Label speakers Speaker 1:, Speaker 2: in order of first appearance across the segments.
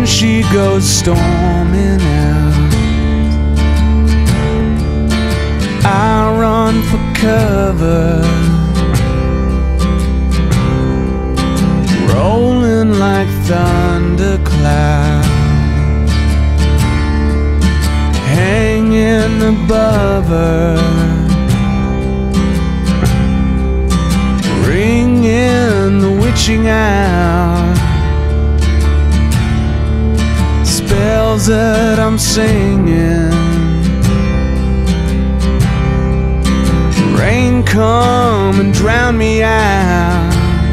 Speaker 1: she goes storming out, I run for cover, rolling like thunderclouds, hanging above her, ringing the witching hour, spells that I'm singing. Rain come and drown me out,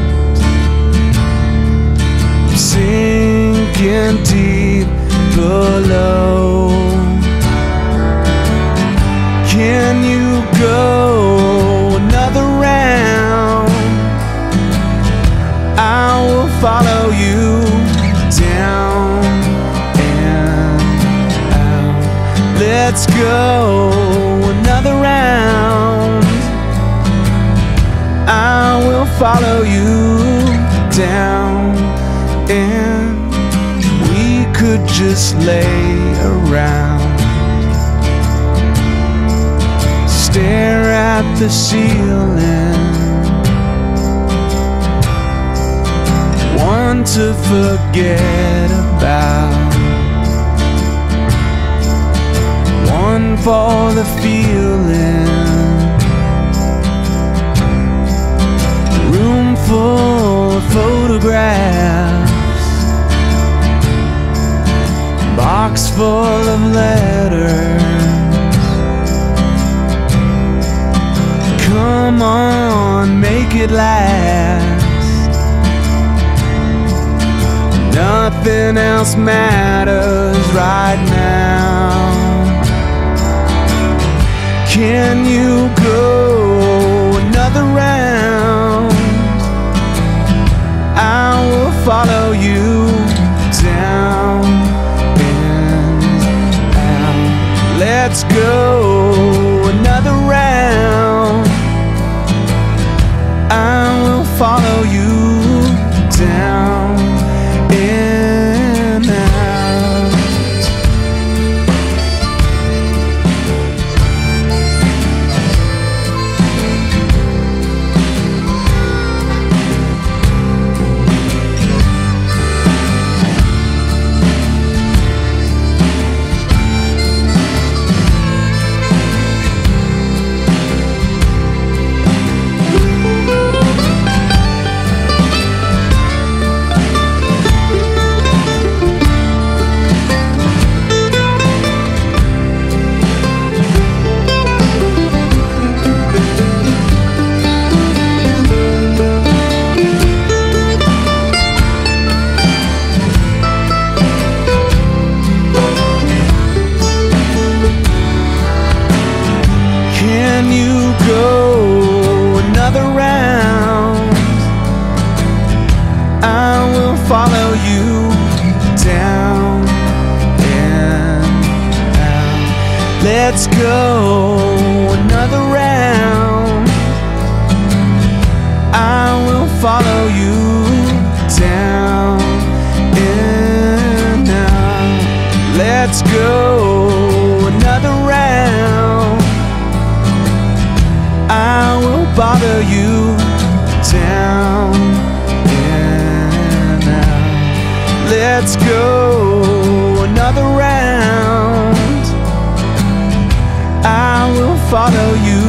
Speaker 1: sinking deep below. Can you go another round? I will follow you down and out. Let's go another round. I will follow you down, and we could just lay around, stare at the ceiling, one to forget about, one for the feeling, room full of photographs, box full of letters. Come on, make it last. Nothing else matters right now. Can you go another round? I will follow you down and out. Let's go another round. I will follow you down and out. Can you go another round? I will follow you down and out. Let's go another round. I will follow you down and out. Let's go another round. I will bother you down and out. Let's go another round. I will follow you